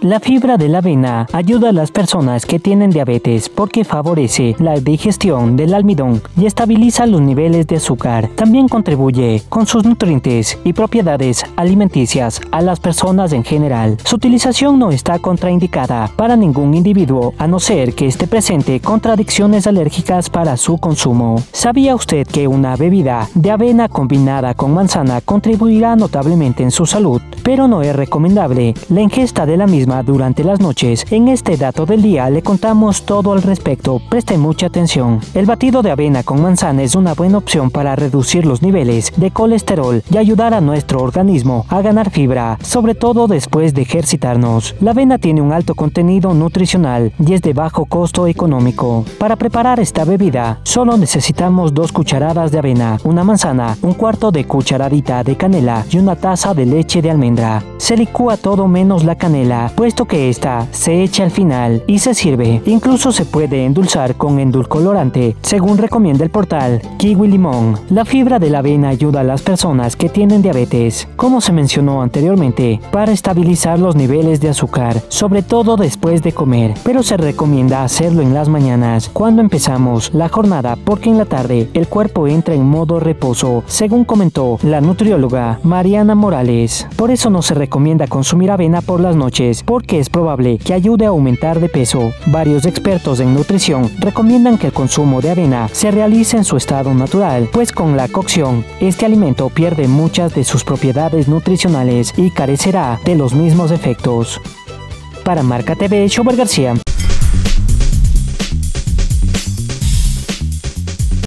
La fibra de la avena ayuda a las personas que tienen diabetes porque favorece la digestión del almidón y estabiliza los niveles de azúcar. También contribuye con sus nutrientes y propiedades alimenticias a las personas en general. Su utilización no está contraindicada para ningún individuo a no ser que esté presente contradicciones alérgicas para su consumo. ¿Sabía usted que una bebida de avena combinada con manzana contribuirá notablemente en su salud? Pero no es recomendable la ingesta de la misma durante las noches. En este dato del día le contamos todo al respecto. Preste mucha atención. El batido de avena con manzana es una buena opción para reducir los niveles de colesterol y ayudar a nuestro organismo a ganar fibra, sobre todo después de ejercitarnos. La avena tiene un alto contenido nutricional y es de bajo costo económico. Para preparar esta bebida, solo necesitamos 2 cucharadas de avena, una manzana, un cuarto de cucharadita de canela y una taza de leche de almendra. Se licúa todo menos la canela, puesto que esta se echa al final y se sirve. Incluso se puede endulzar con endulcorante, según recomienda el portal Kiwi Limón. La fibra de la avena ayuda a las personas que tienen diabetes, como se mencionó anteriormente, para estabilizar los niveles de azúcar, sobre todo después de comer, pero se recomienda hacerlo en las mañanas, cuando empezamos la jornada, porque en la tarde el cuerpo entra en modo reposo, según comentó la nutrióloga Mariana Morales. Por eso no se recomienda consumir avena por las noches, porque es probable que ayude a aumentar de peso. Varios expertos en nutrición recomiendan que el consumo de avena se realice en su estado natural, pues con la cocción, este alimento pierde muchas de sus propiedades nutricionales y carecerá de los mismos efectos. Para Marca TV, Shober García.